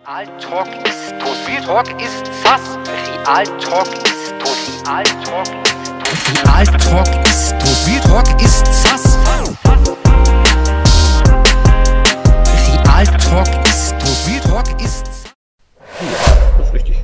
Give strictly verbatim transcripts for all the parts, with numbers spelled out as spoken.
Real Talk ist tot. Real Talk ist sass. Real Talk ist tot. Real Talk ist tot. Real Talk ist tot. Real Talk ist sass. Real Talk ist tot. Real Talk ist sass. Das ist richtig.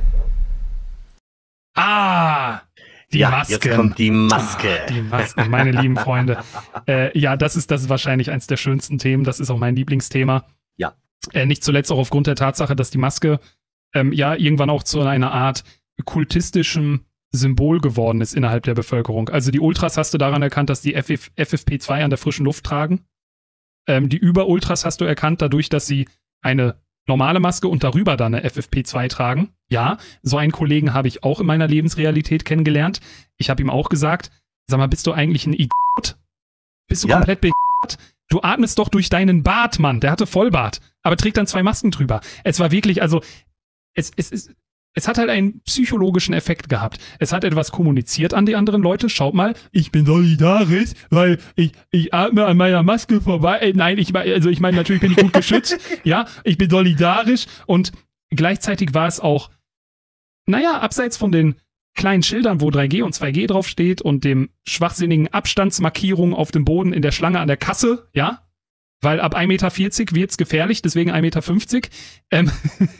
Ah! Die ja, Maske. Jetzt kommt die Maske. Ah, die Maske, meine lieben Freunde. Äh, ja, das ist, das ist wahrscheinlich eines der schönsten Themen. Das ist auch mein Lieblingsthema. Ja. Äh, nicht zuletzt auch aufgrund der Tatsache, dass die Maske ähm, ja irgendwann auch zu einer Art kultistischem Symbol geworden ist innerhalb der Bevölkerung. Also die Ultras hast du daran erkannt, dass die F F P zwei an der frischen Luft tragen. Ähm, die Über-Ultras hast du erkannt dadurch, dass sie eine normale Maske und darüber dann eine F F P zwei tragen. Ja, so einen Kollegen habe ich auch in meiner Lebensrealität kennengelernt. Ich habe ihm auch gesagt, sag mal, bist du eigentlich ein Idiot? Bist du ja. komplett bescheuert? Du atmest doch durch deinen Bart, Mann. Der hatte Vollbart, aber trägt dann zwei Masken drüber. Es war wirklich, also, es, es, es, es hat halt einen psychologischen Effekt gehabt. Es hat etwas kommuniziert an die anderen Leute. Schaut mal, ich bin solidarisch, weil ich, ich atme an meiner Maske vorbei. Äh, nein, ich meine, also ich meine, natürlich bin ich gut geschützt. Ja, ich bin solidarisch und gleichzeitig war es auch, naja, abseits von den kleinen Schildern, wo drei G und zwei G draufsteht und dem schwachsinnigen Abstandsmarkierung auf dem Boden in der Schlange an der Kasse, ja, weil ab ein Meter vierzig wird's gefährlich, deswegen ein Meter fünfzig, ähm,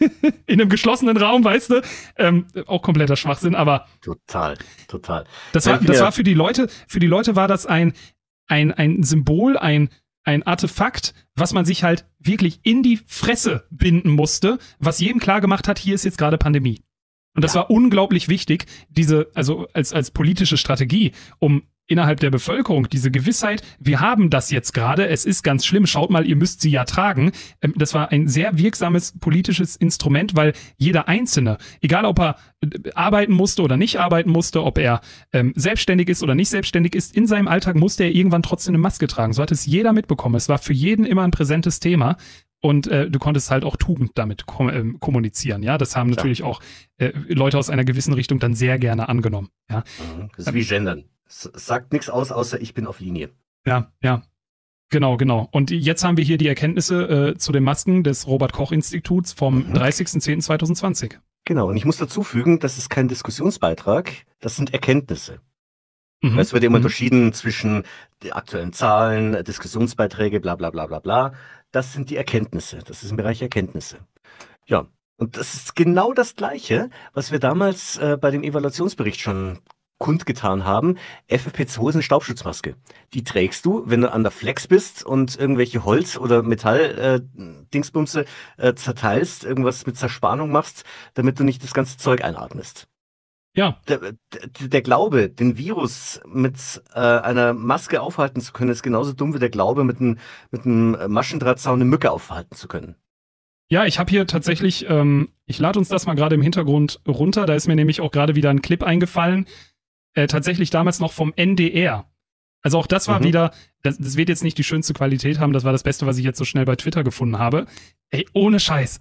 in einem geschlossenen Raum, weißt du, ähm, auch kompletter Schwachsinn, aber total, total. Das war, das war für die Leute, für die Leute war das ein, ein, ein Symbol, ein, ein Artefakt, was man sich halt wirklich in die Fresse binden musste, was jedem klar gemacht hat, hier ist jetzt gerade Pandemie. Und das ja. war unglaublich wichtig, diese, also als, als politische Strategie, um innerhalb der Bevölkerung diese Gewissheit, wir haben das jetzt gerade, es ist ganz schlimm, schaut mal, ihr müsst sie ja tragen. Ähm, das war ein sehr wirksames politisches Instrument, weil jeder Einzelne, egal ob er äh, arbeiten musste oder nicht arbeiten musste, ob er ähm, selbstständig ist oder nicht selbstständig ist, in seinem Alltag musste er irgendwann trotzdem eine Maske tragen. So hat es jeder mitbekommen. Es war für jeden immer ein präsentes Thema. Und äh, du konntest halt auch Tugend damit kom äh, kommunizieren, ja. Das haben natürlich auch äh, Leute aus einer gewissen Richtung dann sehr gerne angenommen, ja. Das ist wie Gendern. Es sagt nichts aus, außer ich bin auf Linie. Ja, ja. Genau, genau. Und jetzt haben wir hier die Erkenntnisse äh, zu den Masken des Robert-Koch-Instituts vom mhm. dreißigsten zehnten zweitausendzwanzig. Genau, und ich muss dazu fügen, das ist kein Diskussionsbeitrag, das sind Erkenntnisse. Mhm. Es wird immer mhm. unterschieden zwischen den aktuellen Zahlen, Diskussionsbeiträge, bla bla bla bla bla. Das sind die Erkenntnisse. Das ist im Bereich Erkenntnisse. Ja, und das ist genau das Gleiche, was wir damals äh, bei dem Evaluationsbericht schon kundgetan haben. F F P zwei ist eine Staubschutzmaske. Die trägst du, wenn du an der Flex bist und irgendwelche Holz- oder Metall-Dingsbumse äh, äh, zerteilst, irgendwas mit Zerspannung machst, damit du nicht das ganze Zeug einatmest. Ja. Der, der, der Glaube, den Virus mit äh, einer Maske aufhalten zu können, ist genauso dumm wie der Glaube, mit einem mit einem Maschendrahtzaun eine Mücke aufhalten zu können. Ja, ich habe hier tatsächlich, ähm, ich lade uns das mal gerade im Hintergrund runter, da ist mir nämlich auch gerade wieder ein Clip eingefallen, äh, tatsächlich damals noch vom N D R. Also auch das war mhm. wieder, das, das wird jetzt nicht die schönste Qualität haben, das war das Beste, was ich jetzt so schnell bei Twitter gefunden habe. Ey, ohne Scheiß.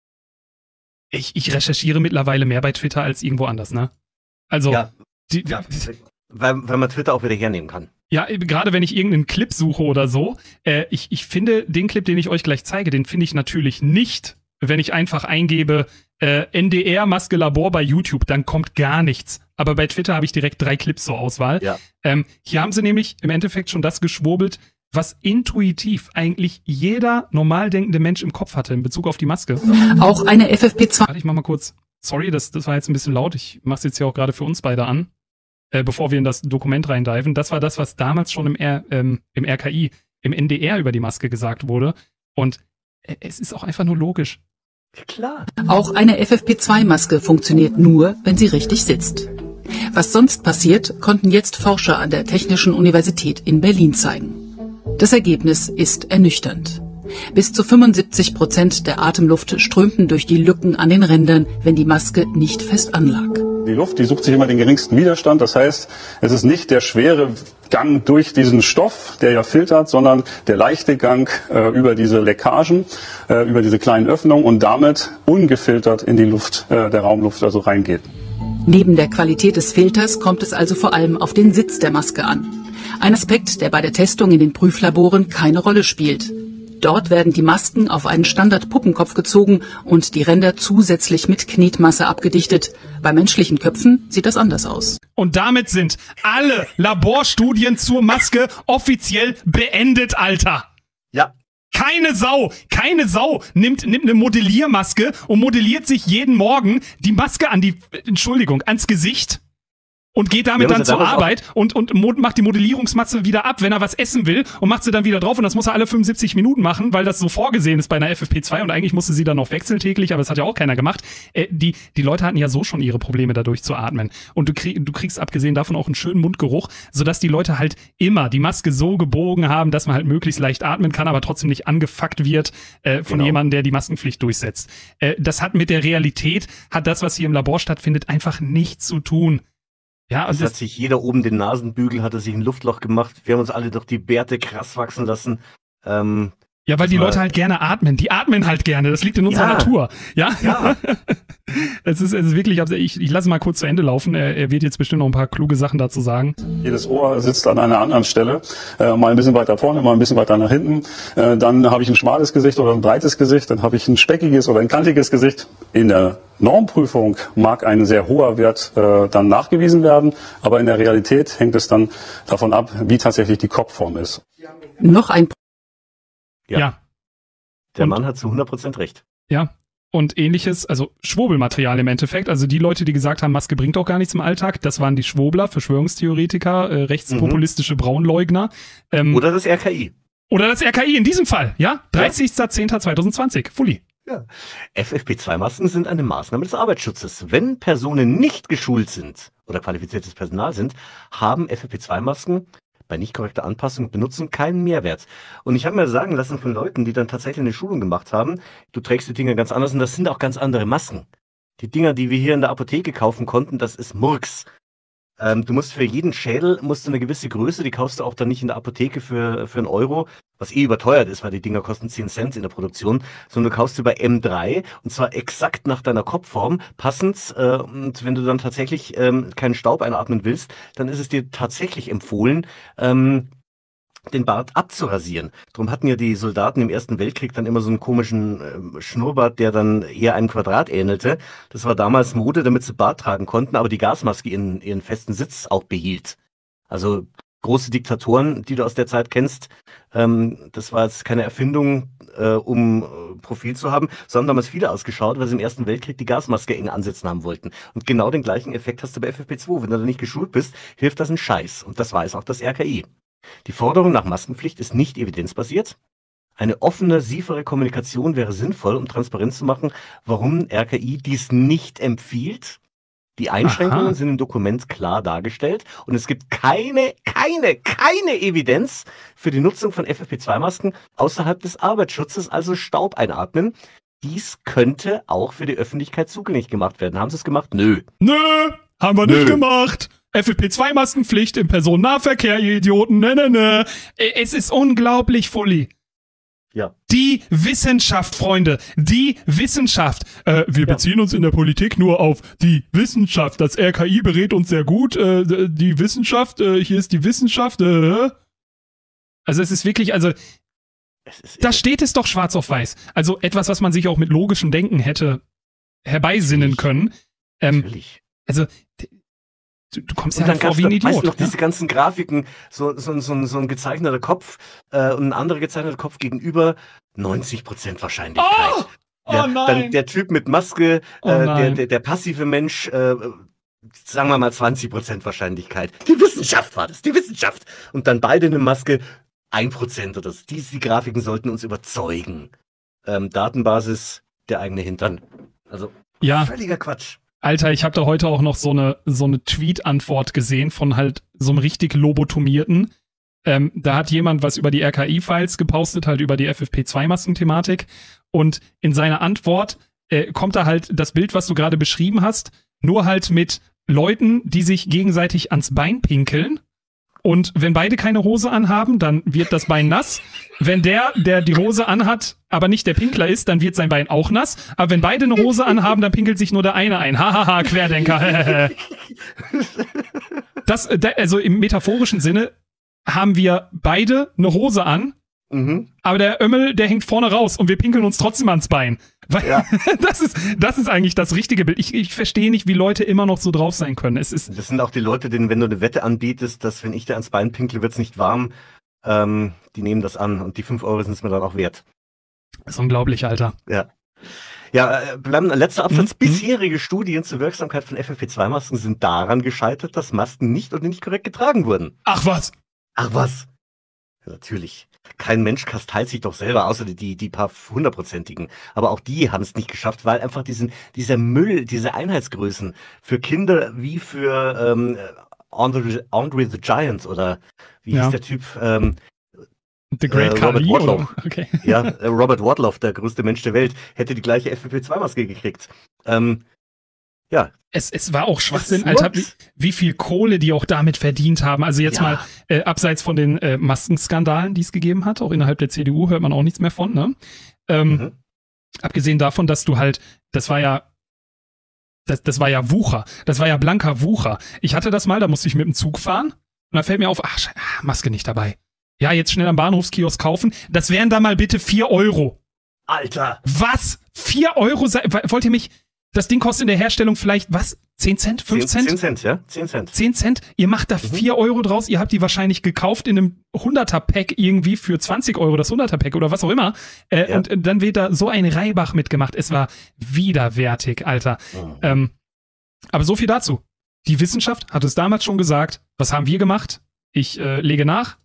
Ich, ich recherchiere mittlerweile mehr bei Twitter als irgendwo anders, ne? Also, ja, die, ja, weil, weil man Twitter auch wieder hernehmen kann. Ja, gerade wenn ich irgendeinen Clip suche oder so, äh, ich, ich finde den Clip, den ich euch gleich zeige, den finde ich natürlich nicht, wenn ich einfach eingebe äh, N D R Maske Labor bei YouTube, dann kommt gar nichts. Aber bei Twitter habe ich direkt drei Clips zur Auswahl. Ja. Ähm, hier haben sie nämlich im Endeffekt schon das geschwurbelt, was intuitiv eigentlich jeder normal denkende Mensch im Kopf hatte in Bezug auf die Maske. Auch eine F F P zwei. Warte, ich mach mal kurz. Sorry, das, das war jetzt ein bisschen laut. Ich mach's jetzt hier auch gerade für uns beide an, äh, bevor wir in das Dokument reindiven. Das war das, was damals schon im, R, ähm, im R K I, im N D R über die Maske gesagt wurde. Und äh, es ist auch einfach nur logisch. Klar. Auch eine F F P zwei Maske funktioniert nur, wenn sie richtig sitzt. Was sonst passiert, konnten jetzt Forscher an der Technischen Universität in Berlin zeigen. Das Ergebnis ist ernüchternd. Bis zu fünfundsiebzig Prozent der Atemluft strömten durch die Lücken an den Rändern, wenn die Maske nicht fest anlag. Die Luft, die sucht sich immer den geringsten Widerstand. Das heißt, es ist nicht der schwere Gang durch diesen Stoff, der ja filtert, sondern der leichte Gang äh, über diese Leckagen, äh, über diese kleinen Öffnungen und damit ungefiltert in die Luft, äh, der Raumluft also reingeht. Neben der Qualität des Filters kommt es also vor allem auf den Sitz der Maske an. Ein Aspekt, der bei der Testung in den Prüflaboren keine Rolle spielt. Dort werden die Masken auf einen Standard-Puppenkopf gezogen und die Ränder zusätzlich mit Knetmasse abgedichtet. Bei menschlichen Köpfen sieht das anders aus. Und damit sind alle Laborstudien zur Maske offiziell beendet, Alter. Ja. Keine Sau, keine Sau nimmt, nimmt eine Modelliermaske und modelliert sich jeden Morgen die Maske an die, Entschuldigung, ans Gesicht. Und geht damit dann zur Arbeit und, und macht die Modellierungsmasse wieder ab, wenn er was essen will und macht sie dann wieder drauf und das muss er alle fünfundsiebzig Minuten machen, weil das so vorgesehen ist bei einer F F P zwei und eigentlich musste sie dann noch wechseln täglich, aber das hat ja auch keiner gemacht. Äh, die, die Leute hatten ja so schon ihre Probleme dadurch zu atmen und du, krieg, du kriegst abgesehen davon auch einen schönen Mundgeruch, sodass die Leute halt immer die Maske so gebogen haben, dass man halt möglichst leicht atmen kann, aber trotzdem nicht angefuckt wird äh, von genau. jemandem, der die Maskenpflicht durchsetzt. Äh, das hat mit der Realität, hat das, was hier im Labor stattfindet, einfach nichts zu tun. Ja, es hat sich jeder oben den Nasenbügel, hat er sich ein Luftloch gemacht. Wir haben uns alle doch die Bärte krass wachsen lassen. Ähm, ja, weil die Leute halt gerne atmen. Die atmen halt gerne. Das liegt in unserer ja. Natur. Ja. ja. es, ist, es ist wirklich, ich, ich lasse mal kurz zu Ende laufen. Er, er wird jetzt bestimmt noch ein paar kluge Sachen dazu sagen. Jedes Ohr sitzt an einer anderen Stelle. Äh, mal ein bisschen weiter vorne, mal ein bisschen weiter nach hinten. Äh, dann habe ich ein schmales Gesicht oder ein breites Gesicht. Dann habe ich ein speckiges oder ein kantiges Gesicht. In der Normprüfung mag ein sehr hoher Wert äh, dann nachgewiesen werden, aber in der Realität hängt es dann davon ab, wie tatsächlich die Kopfform ist. Noch ein Ja. ja. Der und, Mann hat zu hundert Prozent recht. Ja. Und ähnliches, also Schwurbelmaterial im Endeffekt. Also die Leute, die gesagt haben, Maske bringt doch gar nichts im Alltag, das waren die Schwurbler, Verschwörungstheoretiker, äh, rechtspopulistische mhm. Braunleugner. Ähm, oder das R K I. Oder das R K I in diesem Fall, ja? dreißigster zehnter zweitausendzwanzig. Fully. Ja. F F P zwei Masken sind eine Maßnahme des Arbeitsschutzes. Wenn Personen nicht geschult sind oder qualifiziertes Personal sind, haben F F P zwei Masken bei nicht korrekter Anpassung benutzen keinen Mehrwert. Und ich habe mir sagen lassen von Leuten, die dann tatsächlich eine Schulung gemacht haben, du trägst die Dinger ganz anders und das sind auch ganz andere Masken. Die Dinger, die wir hier in der Apotheke kaufen konnten, das ist Murks. Ähm, du musst für jeden Schädel, musst du eine gewisse Größe, die kaufst du auch dann nicht in der Apotheke für, für einen Euro, was eh überteuert ist, weil die Dinger kosten zehn Cent in der Produktion, sondern du kaufst sie bei M drei und zwar exakt nach deiner Kopfform, passend. Äh, und wenn du dann tatsächlich ähm, keinen Staub einatmen willst, dann ist es dir tatsächlich empfohlen, ähm, den Bart abzurasieren. Darum hatten ja die Soldaten im Ersten Weltkrieg dann immer so einen komischen äh, Schnurrbart, der dann eher einem Quadrat ähnelte. Das war damals Mode, damit sie Bart tragen konnten, aber die Gasmaske ihren, ihren festen Sitz auch behielt. Also große Diktatoren, die du aus der Zeit kennst, ähm, das war jetzt keine Erfindung, äh, um äh, Profil zu haben, sondern damals viele ausgeschaut, weil sie im Ersten Weltkrieg die Gasmaske eng ansetzen haben wollten. Und genau den gleichen Effekt hast du bei F F P zwei. Wenn du da nicht geschult bist, hilft das ein Scheiß. Und das weiß auch das R K I. Die Forderung nach Maskenpflicht ist nicht evidenzbasiert. Eine offene, siefere Kommunikation wäre sinnvoll, um transparent zu machen, warum R K I dies nicht empfiehlt. Die Einschränkungen Aha. sind im Dokument klar dargestellt und es gibt keine, keine, keine Evidenz für die Nutzung von F F P zwei Masken außerhalb des Arbeitsschutzes, also Staub einatmen. Dies könnte auch für die Öffentlichkeit zugänglich gemacht werden. Haben sie es gemacht? Nö. Nö, haben wir Nö. nicht gemacht. F F P zwei Maskenpflicht im Personennahverkehr, ihr Idioten. Ne, ne, ne. Es ist unglaublich, Fully. Ja. Die Wissenschaft, Freunde, die Wissenschaft. Äh, wir ja. beziehen uns in der Politik nur auf die Wissenschaft. Das R K I berät uns sehr gut. Äh, die Wissenschaft, äh, hier ist die Wissenschaft. Äh. Also es ist wirklich, also es ist da steht es doch schwarz auf weiß. Also etwas, was man sich auch mit logischem Denken hätte herbeisinnen können. Ähm, Natürlich. Also Du, du kommst und ja dann halt vor wie ein Idiot. Weißt du noch, ja? diese ganzen Grafiken, so, so, so, so ein gezeichneter Kopf äh, und ein anderer gezeichneter Kopf gegenüber, neunzig Prozent Wahrscheinlichkeit. Oh! Oh ja, nein! Dann der Typ mit Maske, oh äh, der, der, der passive Mensch, äh, sagen wir mal zwanzig Prozent Wahrscheinlichkeit. Die Wissenschaft war das, die Wissenschaft. Und dann beide eine Maske, ein Prozent oder so. Diese die Grafiken sollten uns überzeugen. Ähm, Datenbasis, der eigene Hintern. Also, ja. völliger Quatsch. Alter, ich habe da heute auch noch so eine so eine Tweet-Antwort gesehen von halt so einem richtig Lobotomierten. Ähm, da hat jemand was über die R K I-Files gepostet, halt über die F F P zwei Masken-Thematik. Und in seiner Antwort äh, kommt da halt das Bild, was du gerade beschrieben hast, nur halt mit Leuten, die sich gegenseitig ans Bein pinkeln. Und wenn beide keine Hose anhaben, dann wird das Bein nass. Wenn der, der die Hose anhat, aber nicht der Pinkler ist, dann wird sein Bein auch nass. Aber wenn beide eine Hose anhaben, dann pinkelt sich nur der eine ein. Hahaha, Querdenker. Das, also im metaphorischen Sinne haben wir beide eine Hose an Mhm. Aber der Ömmel, der hängt vorne raus und wir pinkeln uns trotzdem ans Bein. Weil ja. das, ist, das ist eigentlich das richtige Bild. Ich, ich verstehe nicht, wie Leute immer noch so drauf sein können. Es ist das sind auch die Leute, denen, wenn du eine Wette anbietest, dass wenn ich dir ans Bein pinkle, wird es nicht warm, ähm, die nehmen das an und die fünf Euro sind es mir dann auch wert. Das ist unglaublich, Alter. Ja. Ja, äh, bleiben letzter Absatz. Mhm. Bisherige Studien zur Wirksamkeit von F F P zwei Masken sind daran gescheitert, dass Masken nicht oder nicht korrekt getragen wurden. Ach was? Ach was? Ja, natürlich. Kein Mensch kasteilt sich doch selber, außer die, die paar hundertprozentigen. Aber auch die haben es nicht geschafft, weil einfach diesen, dieser Müll, diese Einheitsgrößen für Kinder wie für ähm, Andre, Andre the Giant oder wie ja. hieß der Typ? Ähm, The Great äh, Robert Wadlow. Okay. Ja, äh, Robert Wadlow, der größte Mensch der Welt, hätte die gleiche F F P zwei Maske gekriegt. Ähm, ja. Es, es war auch Schwachsinn, Alter, wie, wie viel Kohle die auch damit verdient haben. Also jetzt ja. mal äh, abseits von den äh, Maskenskandalen, die es gegeben hat, auch innerhalb der C D U hört man auch nichts mehr von, ne? Ähm, mhm. Abgesehen davon, dass du halt, das war ja, das, das war ja Wucher, das war ja blanker Wucher. Ich hatte das mal, da musste ich mit dem Zug fahren und dann fällt mir auf, ach, Maske nicht dabei. Ja, jetzt schnell am Bahnhofskiosk kaufen. Das wären dann mal bitte vier Euro. Alter. Was? vier Euro? Wollt ihr mich... Das Ding kostet in der Herstellung vielleicht, was? zehn Cent? fünf Cent? zehn Cent, ja. zehn Cent. zehn Cent? Ihr macht da mhm. vier Euro draus. Ihr habt die wahrscheinlich gekauft in einem hunderter-Pack irgendwie für zwanzig Euro, das hunderter-Pack oder was auch immer. Äh, ja. Und äh, dann wird da so ein Reibach mitgemacht. Es war widerwärtig, Alter. Mhm. Ähm, aber so viel dazu. Die Wissenschaft hat es damals schon gesagt. Was haben wir gemacht? Ich äh, lege nach.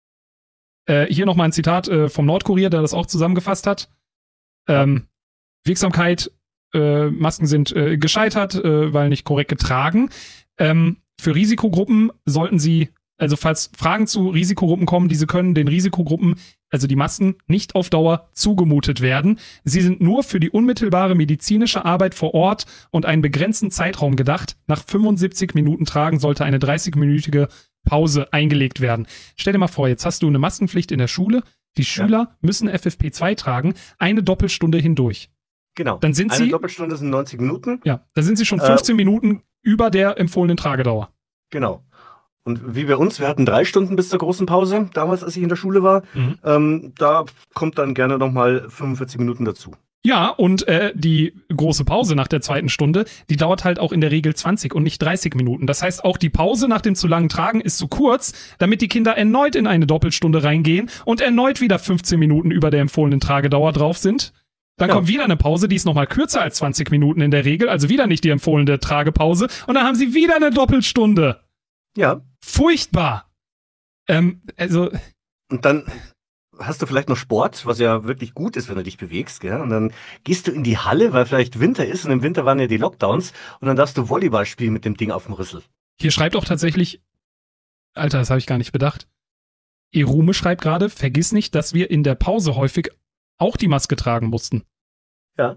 Äh, hier nochmal ein Zitat äh, vom Nordkurier, der das auch zusammengefasst hat. Ähm, Wirksamkeit, äh, Masken sind äh, gescheitert, äh, weil nicht korrekt getragen. Ähm, für Risikogruppen sollten sie, also falls Fragen zu Risikogruppen kommen, diese können den Risikogruppen, also die Masken, nicht auf Dauer zugemutet werden. Sie sind nur für die unmittelbare medizinische Arbeit vor Ort und einen begrenzten Zeitraum gedacht. Nach fünfundsiebzig Minuten Tragen sollte eine dreißigminütige Pause eingelegt werden. Stell dir mal vor, jetzt hast du eine Maskenpflicht in der Schule. Die Schüler ja. müssen F F P zwei tragen, eine Doppelstunde hindurch. Genau. Dann sind eine sie, Doppelstunde sind neunzig Minuten. Ja, dann sind sie schon fünfzehn äh, Minuten über der empfohlenen Tragedauer. Genau. Und wie bei uns, wir hatten drei Stunden bis zur großen Pause, damals, als ich in der Schule war. Mhm. Ähm, da kommt dann gerne nochmal fünfundvierzig Minuten dazu. Ja, und äh, die große Pause nach der zweiten Stunde, die dauert halt auch in der Regel zwanzig und nicht dreißig Minuten. Das heißt, auch die Pause nach dem zu langen Tragen ist zu kurz, damit die Kinder erneut in eine Doppelstunde reingehen und erneut wieder fünfzehn Minuten über der empfohlenen Tragedauer drauf sind. Dann ja. kommt wieder eine Pause, die ist nochmal kürzer als zwanzig Minuten in der Regel, also wieder nicht die empfohlene Tragepause. Und dann haben sie wieder eine Doppelstunde. Ja. Furchtbar. Ähm, also... Und dann... hast du vielleicht noch Sport, was ja wirklich gut ist, wenn du dich bewegst, gell? Und dann gehst du in die Halle, weil vielleicht Winter ist und im Winter waren ja die Lockdowns und dann darfst du Volleyball spielen mit dem Ding auf dem Rüssel. Hier schreibt auch tatsächlich, Alter, das habe ich gar nicht bedacht. Erume schreibt gerade, vergiss nicht, dass wir in der Pause häufig auch die Maske tragen mussten. Ja.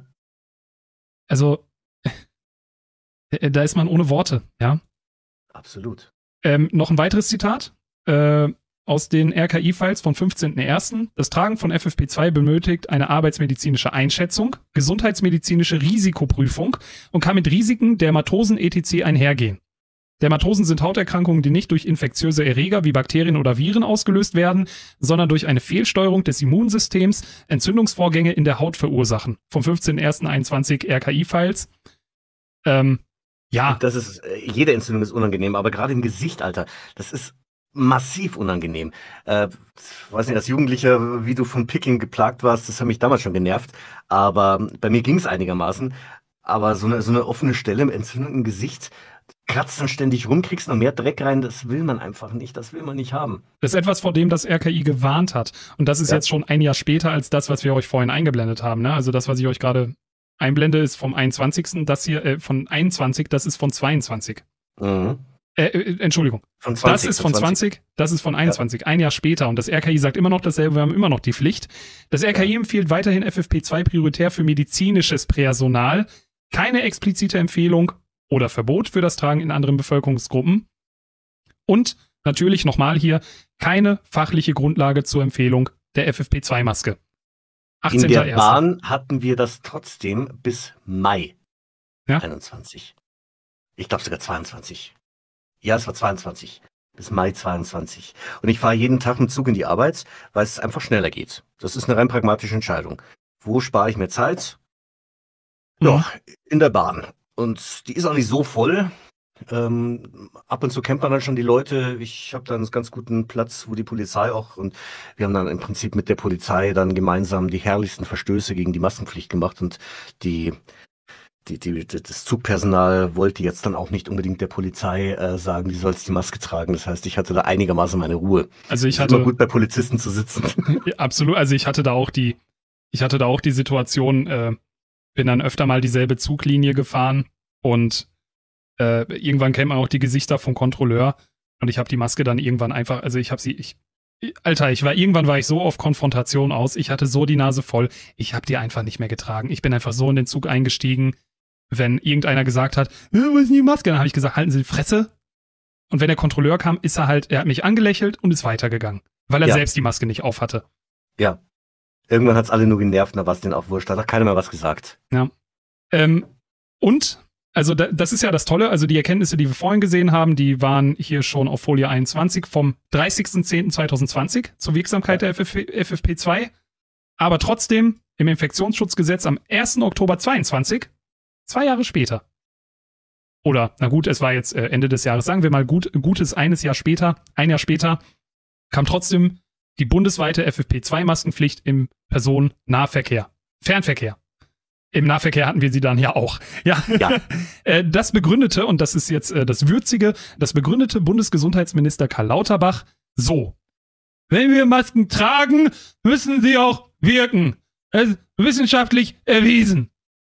Also, da ist man ohne Worte, ja. Absolut. Ähm, noch ein weiteres Zitat. Äh, Aus den R K I-Files vom fünfzehnten ersten Das Tragen von F F P zwei benötigt eine arbeitsmedizinische Einschätzung, gesundheitsmedizinische Risikoprüfung und kann mit Risiken, Dermatosen et cetera einhergehen. Dermatosen sind Hauterkrankungen, die nicht durch infektiöse Erreger wie Bakterien oder Viren ausgelöst werden, sondern durch eine Fehlsteuerung des Immunsystems Entzündungsvorgänge in der Haut verursachen. Vom fünfzehnten ersten einundzwanzig R K I-Files. Ähm, ja. Das ist, jede Entzündung ist unangenehm, aber gerade im Gesicht, Alter, das ist massiv unangenehm. Äh, weiß nicht, als Jugendlicher, wie du von Picking geplagt warst, das hat mich damals schon genervt. Aber bei mir ging es einigermaßen. Aber so eine, so eine offene Stelle mit Entzündung im Gesicht, kratzt dann ständig rum, kriegst noch mehr Dreck rein, das will man einfach nicht, das will man nicht haben. Das ist etwas, vor dem das R K I gewarnt hat. Und das ist ja. jetzt schon ein Jahr später als das, was wir euch vorhin eingeblendet haben. Ne? Also das, was ich euch gerade einblende, ist vom einundzwanzigsten Das hier, äh, von einundzwanzig, das ist von zweiundzwanzig. Mhm. Äh, äh, Entschuldigung. Von zwanzig, das ist von zwanzig, zwanzig das ist von einundzwanzig, ja. Ein Jahr später. Und das R K I sagt immer noch dasselbe, wir haben immer noch die Pflicht. Das R K I ja. empfiehlt weiterhin F F P zwei prioritär für medizinisches Personal. Keine explizite Empfehlung oder Verbot für das Tragen in anderen Bevölkerungsgruppen. Und natürlich nochmal hier, keine fachliche Grundlage zur Empfehlung der F F P zwei Maske. In der Bahn hatten wir das trotzdem bis Mai ja? einundzwanzig. Ich glaube sogar zweiundzwanzig. Ja, es war zweiundzwanzig. bis Mai zweiundzwanzig. Und ich fahre jeden Tag mit Zug in die Arbeit, weil es einfach schneller geht. Das ist eine rein pragmatische Entscheidung. Wo spare ich mir Zeit? Ja, in der Bahn. Und die ist auch nicht so voll. Ähm, ab und zu kennt man dann schon die Leute. Ich habe dann einen ganz guten Platz, wo die Polizei auch, und wir haben dann im Prinzip mit der Polizei dann gemeinsam die herrlichsten Verstöße gegen die Maskenpflicht gemacht, und die, die, die das Zugpersonal wollte jetzt dann auch nicht unbedingt der Polizei äh, sagen, die soll die Maske tragen. Das heißt, ich hatte da einigermaßen meine Ruhe. Also ich es ist hatte immer gut, bei Polizisten zu sitzen. Absolut. Also ich hatte da auch die, ich hatte da auch die Situation, äh, bin dann öfter mal dieselbe Zuglinie gefahren und Äh, irgendwann kennt man auch die Gesichter vom Kontrolleur, und ich habe die Maske dann irgendwann einfach, also ich habe sie, ich, Alter, ich war, irgendwann war ich so auf Konfrontation aus, ich hatte so die Nase voll, ich habe die einfach nicht mehr getragen. Ich bin einfach so in den Zug eingestiegen, wenn irgendeiner gesagt hat, äh, wo ist denn die Maske? Dann habe ich gesagt, halten Sie die Fresse. Und wenn der Kontrolleur kam, ist er halt, er hat mich angelächelt und ist weitergegangen, weil er Ja. selbst die Maske nicht auf hatte. Ja. Irgendwann hat's alle nur genervt, da war es denen auch wurscht, da hat keiner mehr was gesagt. Ähm, und Also da, das ist ja das Tolle, also die Erkenntnisse, die wir vorhin gesehen haben, die waren hier schon auf Folie einundzwanzig vom dreißigsten zehnten zweitausendzwanzig zur Wirksamkeit der F F P zwei. Aber trotzdem im Infektionsschutzgesetz am ersten Oktober zweiundzwanzig, zwei Jahre später. Oder, na gut, es war jetzt äh, Ende des Jahres, sagen wir mal gut, gutes eines Jahr später, ein Jahr später, kam trotzdem die bundesweite F F P zwei Maskenpflicht im Personennahverkehr, Fernverkehr. Im Nahverkehr hatten wir sie dann ja auch. Ja, Ja. Äh, das begründete, und das ist jetzt äh, das Würzige, das begründete Bundesgesundheitsminister Karl Lauterbach so: Wenn wir Masken tragen, müssen sie auch wirken. Es ist wissenschaftlich erwiesen.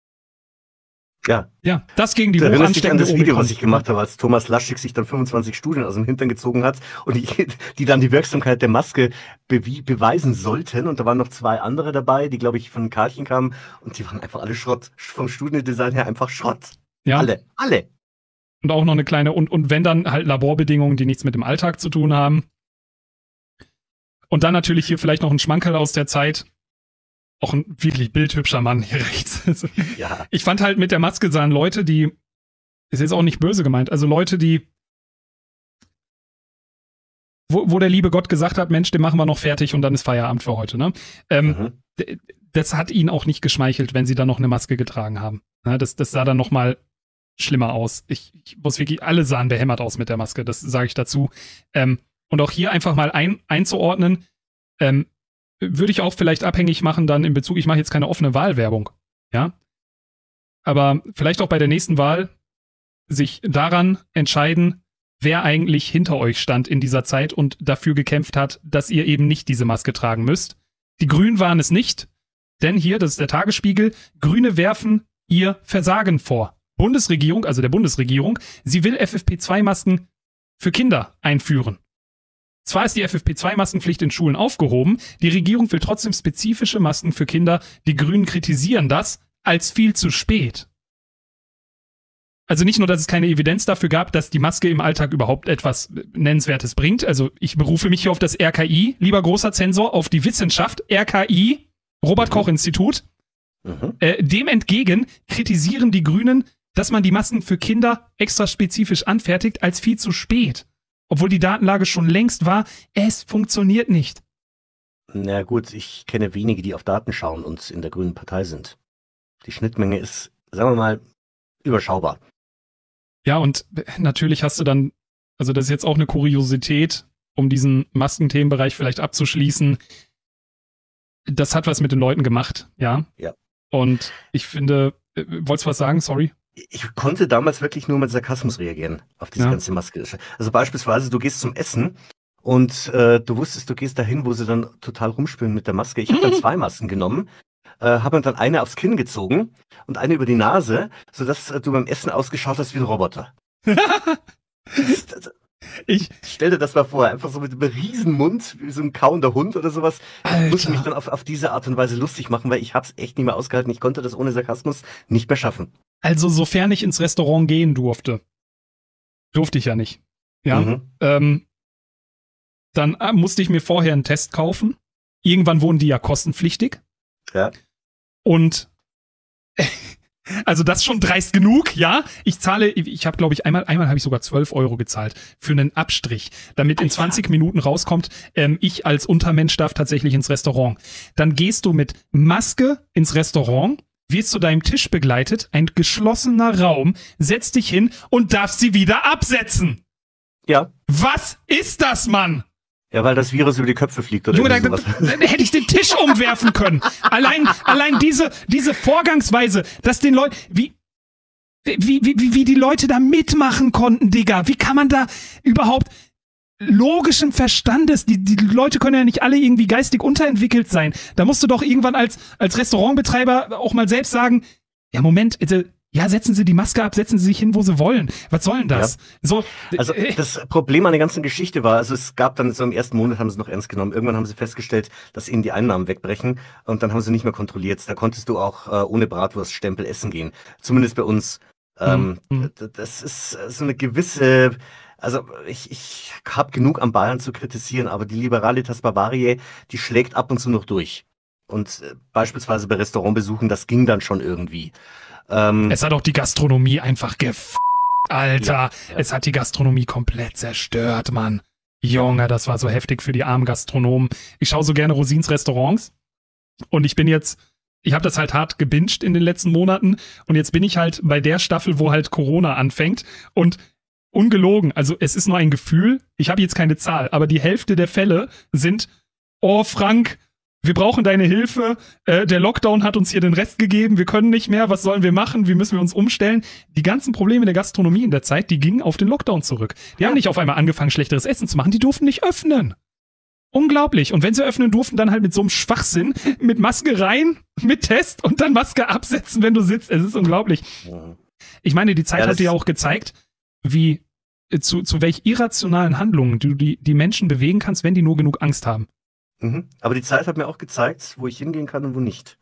Ja. Ja, das gegen die Du erinnerst dich an hochansteckende das Video, Omikron. was ich gemacht habe, als Thomas Laschig sich dann fünfundzwanzig Studien aus dem Hintern gezogen hat und die, die dann die Wirksamkeit der Maske bewie- beweisen sollten. Und da waren noch zwei andere dabei, die, glaube ich, von Karlchen kamen, und die waren einfach alle Schrott. Vom Studiendesign her einfach Schrott. Ja. Alle, alle. Und auch noch eine kleine, und, und wenn dann halt Laborbedingungen, die nichts mit dem Alltag zu tun haben. Und dann natürlich hier vielleicht noch ein Schmankerl aus der Zeit. Auch ein wirklich bildhübscher Mann hier rechts. Also, Ja. ich fand halt, mit der Maske sahen Leute, die, ist jetzt auch nicht böse gemeint, also Leute, die, wo, wo der liebe Gott gesagt hat, Mensch, den machen wir noch fertig und dann ist Feierabend für heute, ne? Ähm, Mhm. d- das hat ihnen auch nicht geschmeichelt, wenn sie dann noch eine Maske getragen haben. Ja, das, das sah dann noch mal schlimmer aus. Ich, ich muss wirklich, alle sahen behämmert aus mit der Maske, das sage ich dazu. Ähm, und auch hier einfach mal ein, einzuordnen, ähm, würde ich auch vielleicht abhängig machen dann in Bezug, ich mache jetzt keine offene Wahlwerbung, ja, aber vielleicht auch bei der nächsten Wahl sich daran entscheiden, wer eigentlich hinter euch stand in dieser Zeit und dafür gekämpft hat, dass ihr eben nicht diese Maske tragen müsst. Die Grünen waren es nicht, denn hier, das ist der Tagesspiegel, Grüne werfen ihr Versagen vor. Bundesregierung, also der Bundesregierung, sie will F F P zwei Masken für Kinder einführen. Zwar ist die F F P zwei Maskenpflicht in Schulen aufgehoben, die Regierung will trotzdem spezifische Masken für Kinder. Die Grünen kritisieren das als viel zu spät. Also nicht nur, dass es keine Evidenz dafür gab, dass die Maske im Alltag überhaupt etwas Nennenswertes bringt. Also ich berufe mich hier auf das R K I, lieber großer Zensor, auf die Wissenschaft, R K I, Robert-Koch-Institut. Mhm. Äh, dem entgegen kritisieren die Grünen, dass man die Masken für Kinder extra spezifisch anfertigt, als viel zu spät. Obwohl die Datenlage schon längst war, es funktioniert nicht. Na gut, ich kenne wenige, die auf Daten schauen und in der Grünen Partei sind. Die Schnittmenge ist, sagen wir mal, überschaubar. Ja, und natürlich hast du dann, also das ist jetzt auch eine Kuriosität, um diesen Maskenthemenbereich vielleicht abzuschließen. Das hat was mit den Leuten gemacht, ja. Ja. Und ich finde, äh, wolltest du was sagen? Sorry. Ich konnte damals wirklich nur mit Sarkasmus reagieren auf diese Ja. ganze Maske. Also beispielsweise, du gehst zum Essen und äh, du wusstest, du gehst dahin, wo sie dann total rumspielen mit der Maske. Ich habe dann zwei Masken genommen, äh, habe dann eine aufs Kinn gezogen und eine über die Nase, sodass äh, du beim Essen ausgeschaut hast wie ein Roboter. Ich, Stell dir das mal vor, einfach so mit einem riesen Mund, wie so ein kauender Hund oder sowas. Ich musste mich Alter. dann auf, auf diese Art und Weise lustig machen, weil ich hab's echt nicht mehr ausgehalten. Ich konnte das ohne Sarkasmus nicht mehr schaffen. Also sofern ich ins Restaurant gehen durfte, durfte ich ja nicht. Ja. Mhm. Ähm, dann äh, musste ich mir vorher einen Test kaufen. Irgendwann wurden die ja kostenpflichtig. Ja. Und Also das ist schon dreist genug, ja. Ich zahle, ich habe glaube ich einmal, einmal habe ich sogar zwölf Euro gezahlt für einen Abstrich, damit in zwanzig Minuten rauskommt, ähm, ich als Untermensch darf tatsächlich ins Restaurant. Dann gehst du mit Maske ins Restaurant, wirst zu deinem Tisch begleitet, ein geschlossener Raum, setzt dich hin und darfst sie wieder absetzen. Ja. Was ist das, Mann? Ja, weil das Virus über die Köpfe fliegt oder Junge, da, sowas. da hätte ich den Tisch umwerfen können. Allein, allein diese, diese Vorgangsweise, dass den Leuten, wie, wie, wie, wie die Leute da mitmachen konnten, Digga. Wie kann man da überhaupt logischen Verstandes, die, die Leute können ja nicht alle irgendwie geistig unterentwickelt sein. Da musst du doch irgendwann als, als Restaurantbetreiber auch mal selbst sagen, ja, Moment, also, ja, setzen Sie die Maske ab, setzen Sie sich hin, wo Sie wollen. Was soll denn das? Ja. So, also äh, das Problem an der ganzen Geschichte war, also es gab dann so im ersten Monat haben sie es noch ernst genommen. Irgendwann haben sie festgestellt, dass ihnen die Einnahmen wegbrechen und dann haben sie nicht mehr kontrolliert. Da konntest du auch äh, ohne Bratwurststempel essen gehen. Zumindest bei uns. Ähm, mhm. Das ist so eine gewisse, also ich, ich habe genug am Bayern zu kritisieren, aber die Liberalitas Bavariae, die schlägt ab und zu noch durch. Und äh, beispielsweise bei Restaurantbesuchen, das ging dann schon irgendwie. Ähm, es hat auch die Gastronomie einfach gef... Alter, ja, ja. Es hat die Gastronomie komplett zerstört, Mann. Junge, das war so heftig für die armen Gastronomen. Ich schaue so gerne Rosins Restaurants und ich bin jetzt, ich habe das halt hart gebinged in den letzten Monaten und jetzt bin ich halt bei der Staffel, wo halt Corona anfängt und ungelogen, also es ist nur ein Gefühl, ich habe jetzt keine Zahl, aber die Hälfte der Fälle sind, oh Frank, wir brauchen deine Hilfe, äh, der Lockdown hat uns hier den Rest gegeben, wir können nicht mehr, was sollen wir machen, wie müssen wir uns umstellen? Die ganzen Probleme der Gastronomie in der Zeit, die gingen auf den Lockdown zurück. Die haben nicht auf einmal angefangen, schlechteres Essen zu machen, die durften nicht öffnen. Unglaublich. Und wenn sie öffnen durften, dann halt mit so einem Schwachsinn, mit Maske rein, mit Test und dann Maske absetzen, wenn du sitzt. Es ist unglaublich. Ich meine, die Zeit ja, hat dir auch gezeigt, wie äh, zu, zu welch irrationalen Handlungen du die, die Menschen bewegen kannst, wenn die nur genug Angst haben. Mhm. Aber die Zeit hat mir auch gezeigt, wo ich hingehen kann und wo nicht.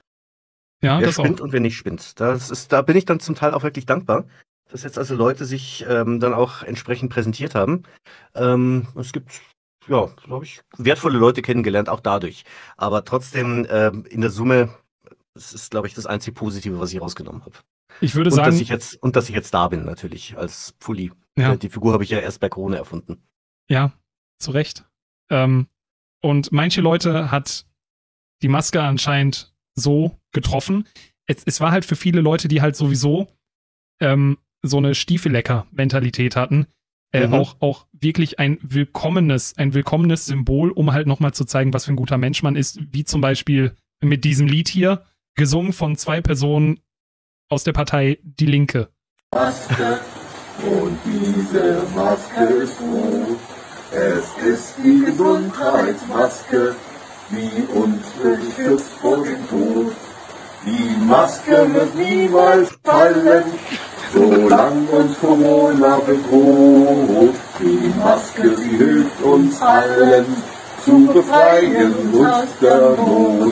Ja, wer das spinnt auch. Und wer nicht spinnt. Das ist, da bin ich dann zum Teil auch wirklich dankbar, dass jetzt also Leute sich ähm, dann auch entsprechend präsentiert haben. Ähm, es gibt, ja, glaube ich, wertvolle Leute kennengelernt, auch dadurch. Aber trotzdem ähm, in der Summe, das ist, glaube ich, das einzig Positive, was ich rausgenommen habe. Ich würde und sagen... Dass ich jetzt, und dass ich jetzt da bin, natürlich, als Pulli. Ja. Die Figur habe ich ja erst bei Corona erfunden. Ja, zu Recht. Ähm, und manche Leute hat die Maske anscheinend so getroffen. Es, es war halt für viele Leute, die halt sowieso ähm, so eine Stiefelecker-Mentalität hatten, äh, mhm. auch, auch wirklich ein willkommenes, ein willkommenes Symbol, um halt nochmal zu zeigen, was für ein guter Mensch man ist, wie zum Beispiel mit diesem Lied hier, gesungen von zwei Personen aus der Partei Die Linke. Maske, und diese Maske ist rot. Es ist die Gesundheitsmaske, die uns beschützt vor dem Tod. Die Maske wird niemals fallen, solange uns Corona bedroht. Die Maske, sie hilft uns allen zu befreien aus der Not.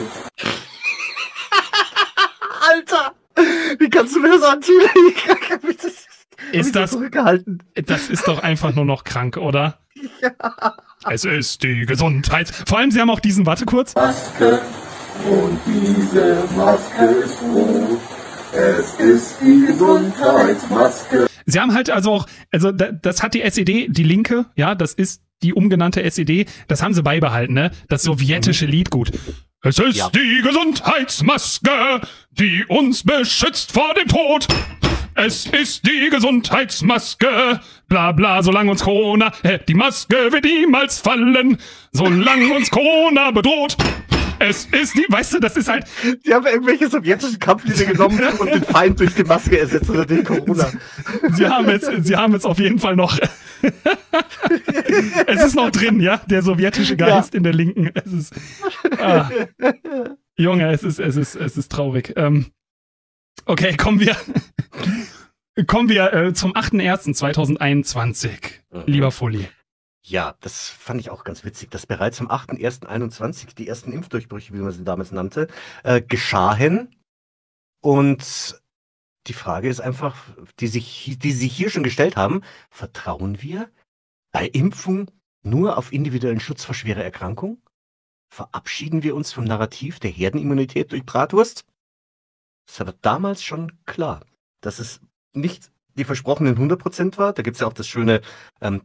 Alter! Wie kannst du mir das antun? Ist das, zurückgehalten? Das ist doch einfach nur noch krank, oder? Ja. Es ist die Gesundheit. Vor allem, sie haben auch diesen, warte kurz. Maske, und diese Maske ist rot. Es ist die Gesundheitsmaske. Sie haben halt also auch, also das hat die S E D, die Linke, ja, das ist die umgenannte S E D, das haben sie beibehalten, ne? Das sowjetische Liedgut. Es ist ja. die Gesundheitsmaske, die uns beschützt vor dem Tod. Es ist die Gesundheitsmaske, bla bla, solange uns Corona, äh, die Maske wird niemals fallen, solange uns Corona bedroht. Es ist die, weißt du, das ist halt... Die haben irgendwelche sowjetischen Kampflieder genommen und den Feind durch die Maske ersetzt oder den Corona. Sie haben jetzt, sie haben jetzt auf jeden Fall noch... Es ist noch drin, ja, der sowjetische Geist ja. in der Linken. Es ist... Ah. Junge, es ist, es ist, es ist traurig. Ähm, okay, kommen wir... Kommen wir äh, zum achter erster zweitausendeinundzwanzig, mhm. lieber Fully. Ja, das fand ich auch ganz witzig, dass bereits am achter erster einundzwanzig die ersten Impfdurchbrüche, wie man sie damals nannte, äh, geschahen. Und die Frage ist einfach, die sich, die sich hier schon gestellt haben, vertrauen wir bei Impfung nur auf individuellen Schutz vor schwerer Erkrankung? Verabschieden wir uns vom Narrativ der Herdenimmunität durch Bratwurst? Das war damals schon klar, dass es nicht die versprochenen hundert Prozent war. Da gibt es ja auch das schöne, ähm,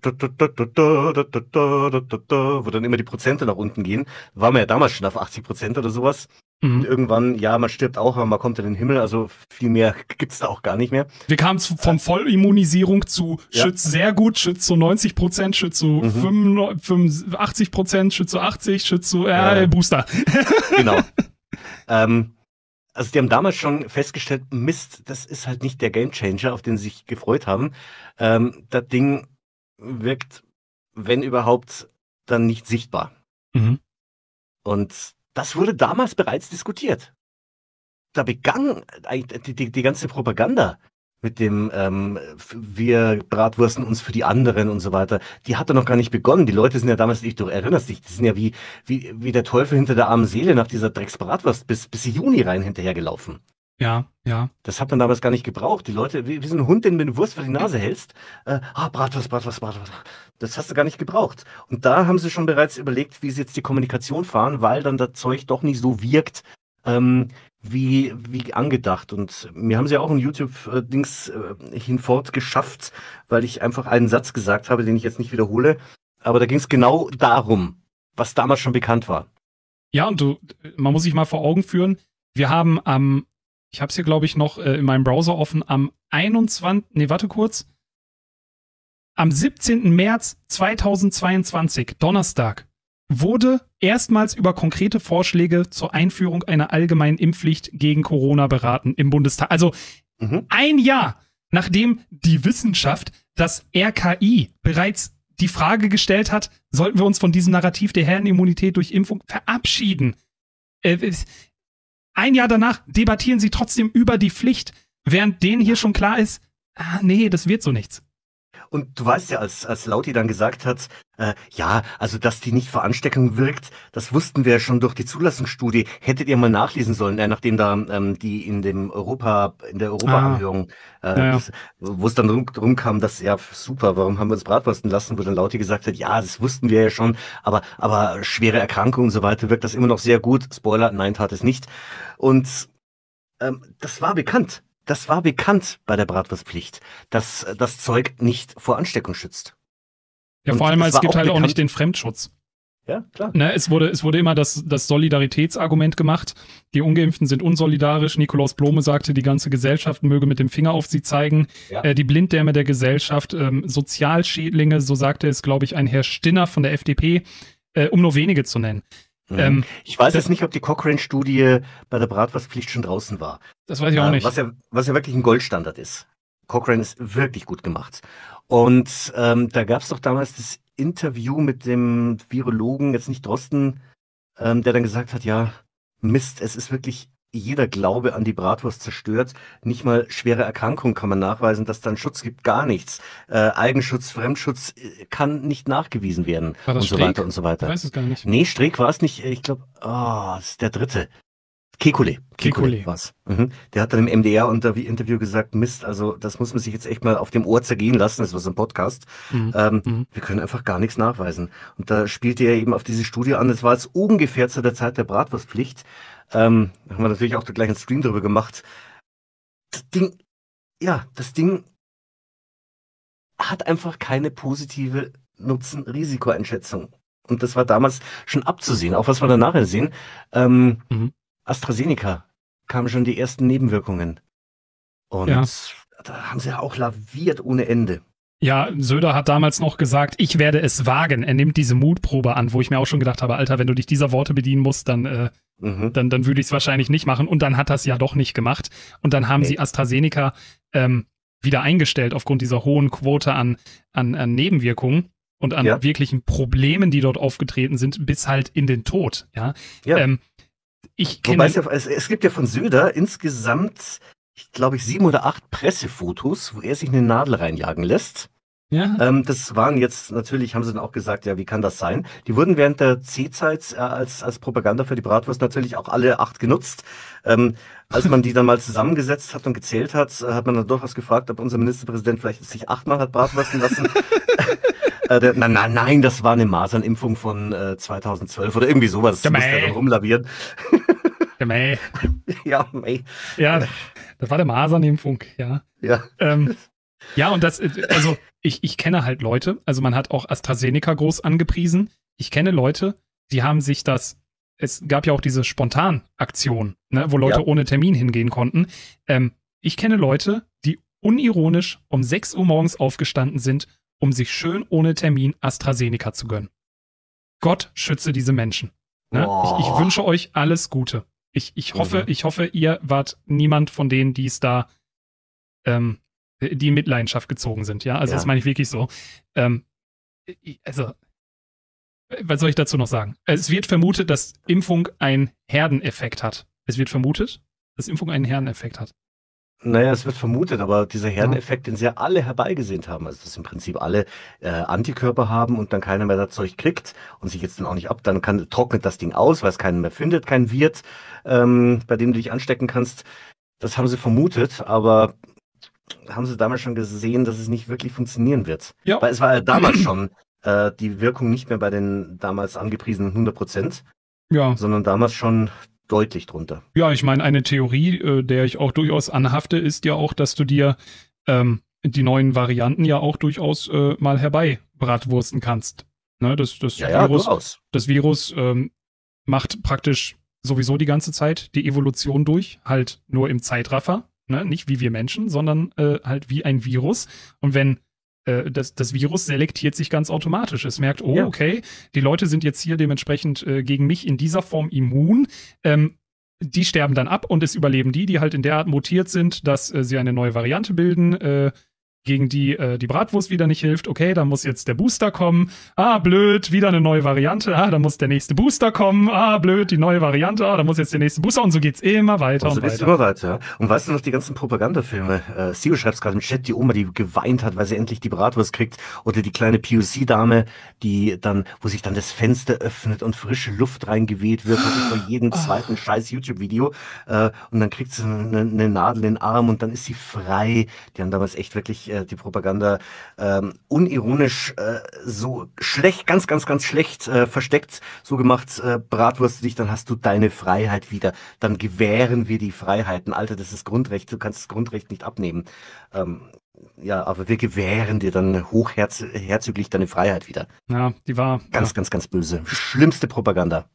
wo dann immer die Prozente nach unten gehen. War man ja damals schon auf achtzig Prozent oder sowas. Mhm. Und irgendwann, ja, man stirbt auch, aber man kommt in den Himmel. Also viel mehr gibt es da auch gar nicht mehr. Wir kamen zu, von Vollimmunisierung zu ja. Schütz sehr gut, Schütz zu neunzig Prozent, Schütz zu mhm. fünfundachtzig Prozent, Schütz zu achtzig, Schütz zu äh, ja. Booster. Genau. ähm, Also die haben damals schon festgestellt, Mist, das ist halt nicht der Gamechanger, auf den sie sich gefreut haben. Ähm, das Ding wirkt, wenn überhaupt, dann nicht sichtbar. Mhm. Und das wurde damals bereits diskutiert. Da begann die, die, die ganze Propaganda mit dem ähm, wir bratwursten uns für die anderen und so weiter. Die hat da noch gar nicht begonnen. Die Leute sind ja damals, du erinnerst dich, die sind ja wie, wie, wie der Teufel hinter der armen Seele nach dieser Drecksbratwurst bis, bis Juni rein hinterhergelaufen. Ja, ja. Das hat man damals gar nicht gebraucht. Die Leute, wie, wie so ein Hund, den du eine Wurst vor die Nase hältst, äh, ah, Bratwurst, Bratwurst, Bratwurst. Das hast du gar nicht gebraucht. Und da haben sie schon bereits überlegt, wie sie jetzt die Kommunikation fahren, weil dann das Zeug doch nicht so wirkt, ähm, wie, wie angedacht. Und mir haben sie auch ein YouTube-Dings äh, hinfort geschafft, weil ich einfach einen Satz gesagt habe, den ich jetzt nicht wiederhole. Aber da ging es genau darum, was damals schon bekannt war. Ja, und du, man muss sich mal vor Augen führen, wir haben am, ich habe es hier glaube ich noch äh, in meinem Browser offen, am einundzwanzigsten, nee, warte kurz, am siebzehnten März zweitausendzweiundzwanzig, Donnerstag, wurde erstmals über konkrete Vorschläge zur Einführung einer allgemeinen Impfpflicht gegen Corona beraten im Bundestag. Also mhm. ein Jahr, nachdem die Wissenschaft, das R K I, bereits die Frage gestellt hat, sollten wir uns von diesem Narrativ der Herdenimmunität durch Impfung verabschieden. Äh, ein Jahr danach debattieren sie trotzdem über die Pflicht, während denen hier schon klar ist, ah nee, das wird so nichts. Und du weißt ja, als, als Lauti dann gesagt hat, äh, ja, also dass die nicht vor Ansteckung wirkt, das wussten wir ja schon durch die Zulassungsstudie. Hättet ihr mal nachlesen sollen, äh, nachdem da ähm, die in dem Europa, in der Europa-Anhörung, ah, äh, ja, ja. wo es dann drum, drum kam, dass, ja, super, warum haben wir uns bratwursten lassen, wo dann Lauti gesagt hat, ja, das wussten wir ja schon, aber, aber schwere Erkrankungen und so weiter wirkt das immer noch sehr gut. Spoiler, nein, tat es nicht. Und ähm, das war bekannt. Das war bekannt bei der Bratwurstpflicht, dass das Zeug nicht vor Ansteckung schützt. Ja, und vor allem, es gibt auch halt bekannt, auch nicht den Fremdschutz. Ja, klar. Ne, es wurde, es wurde immer das, das Solidaritätsargument gemacht. Die Ungeimpften sind unsolidarisch. Nikolaus Blome sagte, die ganze Gesellschaft möge mit dem Finger auf sie zeigen. Ja. Äh, die Blinddärme der Gesellschaft, ähm, Sozialschädlinge, so sagte es, glaube ich, ein Herr Stinner von der F D P, äh, um nur wenige zu nennen. Mhm. Ähm, ich weiß jetzt nicht, ob die Cochrane-Studie bei der Bratwurstpflicht schon draußen war. Das weiß ich auch nicht. Was ja, was ja wirklich ein Goldstandard ist. Cochrane ist wirklich gut gemacht. Und ähm, da gab es doch damals das Interview mit dem Virologen, jetzt nicht Drosten, ähm, der dann gesagt hat, ja, Mist, es ist wirklich jeder Glaube an die Bratwurst zerstört. Nicht mal schwere Erkrankungen kann man nachweisen, dass da einen Schutz gibt, gar nichts. Äh, Eigenschutz, Fremdschutz kann nicht nachgewiesen werden. War das und so Streeck? weiter und so weiter. Ich weiß es gar nicht. Nee, Streeck war es nicht. Ich glaube, oh, das ist der dritte. Kekulé. Kekulé war's. Mhm. Der hat dann im M D R-Interview gesagt, Mist, also das muss man sich jetzt echt mal auf dem Ohr zergehen lassen, das war so ein Podcast. Mhm. Ähm, mhm. Wir können einfach gar nichts nachweisen. Und da spielte er eben auf diese Studie an, das war jetzt ungefähr zu der Zeit der Bratwurstpflicht. Ähm, da haben wir natürlich auch gleich einen Stream drüber gemacht. Das Ding, ja, das Ding hat einfach keine positive Nutzen-Risiko-Einschätzung. Und das war damals schon abzusehen, auch was wir dann nachher sehen. Ähm, mhm. AstraZeneca kamen schon die ersten Nebenwirkungen. Und ja. da haben sie ja auch laviert ohne Ende. Ja, Söder hat damals noch gesagt, ich werde es wagen. Er nimmt diese Mutprobe an, wo ich mir auch schon gedacht habe, Alter, wenn du dich dieser Worte bedienen musst, dann, äh, mhm. dann, dann würde ich es wahrscheinlich nicht machen. Und dann hat das ja doch nicht gemacht. Und dann haben nee. sie AstraZeneca ähm, wieder eingestellt aufgrund dieser hohen Quote an, an, an Nebenwirkungen und an ja. wirklichen Problemen, die dort aufgetreten sind, bis halt in den Tod. Ja. ja. Ähm, ich kenne Wobei es, ja, es, es gibt ja von Söder insgesamt, ich glaube, ich sieben oder acht Pressefotos, wo er sich eine Nadel reinjagen lässt. Ja. Ähm, das waren jetzt natürlich, haben sie dann auch gesagt, ja, wie kann das sein? Die wurden während der C-Zeit äh, als, als Propaganda für die Bratwurst natürlich auch alle acht genutzt. Ähm, als man die dann mal zusammengesetzt hat und gezählt hat, hat man dann durchaus gefragt, ob unser Ministerpräsident vielleicht sich achtmal hat bratwursten lassen. äh, der, na, na, nein, das war eine Masernimpfung von äh, zweitausendzwölf oder irgendwie sowas. Das musste dann rumlavieren. Mäh. Ja, mei. Ja, das war der Masernimpfung, ja. Ja. Ähm, ja, und das, also ich, ich kenne halt Leute, also man hat auch AstraZeneca groß angepriesen. Ich kenne Leute, die haben sich das, es gab ja auch diese Spontanaktion, ne, wo Leute Ja. ohne Termin hingehen konnten. Ähm, ich kenne Leute, die unironisch um sechs Uhr morgens aufgestanden sind, um sich schön ohne Termin AstraZeneca zu gönnen. Gott schütze diese Menschen. Ne? Oh. Ich, ich wünsche euch alles Gute. Ich, ich hoffe, Mhm. ich ich hoffe, ihr wart niemand von denen, die es da, ähm, die in Mitleidenschaft gezogen sind. Ja, also Ja. das meine ich wirklich so. Ähm, ich- also, was soll ich dazu noch sagen? Es wird vermutet, dass Impfung einen Herdeneffekt hat. Es wird vermutet, dass Impfung einen Herdeneffekt hat. Naja, es wird vermutet, aber dieser Herdeneffekt, den sie ja alle herbeigesehnt haben, also dass im Prinzip alle äh, Antikörper haben und dann keiner mehr das Zeug kriegt und sich jetzt dann auch nicht ab, dann kann, trocknet das Ding aus, weil es keinen mehr findet, kein Wirt, ähm, bei dem du dich anstecken kannst. Das haben sie vermutet, aber haben sie damals schon gesehen, dass es nicht wirklich funktionieren wird. Ja. Weil es war ja damals schon äh, die Wirkung nicht mehr bei den damals angepriesenen hundert Prozent, Ja. sondern damals schon deutlich drunter. Ja, ich meine, eine Theorie, äh, der ich auch durchaus anhafte, ist ja auch, dass du dir ähm, die neuen Varianten ja auch durchaus äh, mal herbeibratwursten kannst. Ne, das, das Ja, ja, Virus, durchaus. das Virus ähm, macht praktisch sowieso die ganze Zeit die Evolution durch, halt nur im Zeitraffer, ne? Nicht wie wir Menschen, sondern äh, halt wie ein Virus. Und wenn äh, das, das Virus selektiert sich ganz automatisch. Es merkt, oh, Ja. okay, die Leute sind jetzt hier dementsprechend äh, gegen mich in dieser Form immun. Ähm, die sterben dann ab und es überleben die, die halt in der Art mutiert sind, dass äh, sie eine neue Variante bilden, äh, gegen die äh, die Bratwurst wieder nicht hilft. Okay, dann muss jetzt der Booster kommen. Ah, blöd, wieder eine neue Variante. Ah, dann muss der nächste Booster kommen. Ah, blöd, die neue Variante. Ah, dann muss jetzt der nächste Booster. Und so geht's immer weiter Und und, so geht's weiter. immer weiter. Ja. Und weißt du noch, die ganzen Propagandafilme, äh, Sio schreibt gerade im Chat, die Oma, die geweint hat, weil sie endlich die Bratwurst kriegt, oder die kleine P O C-Dame, die dann, wo sich dann das Fenster öffnet und frische Luft reingeweht wird, wirklich vor jedem zweiten scheiß YouTube-Video, äh, und dann kriegt sie eine, eine Nadel in den Arm und dann ist sie frei. Die haben damals echt wirklich äh, die Propaganda ähm, unironisch äh, so schlecht, ganz, ganz, ganz schlecht äh, versteckt, so gemacht, äh, Bratwurst dich, dann hast du deine Freiheit wieder. Dann gewähren wir die Freiheiten. Alter, das ist Grundrecht, du kannst das Grundrecht nicht abnehmen. Ähm, ja, aber wir gewähren dir dann hochherzoglich deine Freiheit wieder. Ja, die war Ganz, ja, ganz, ganz böse. Schlimmste Propaganda.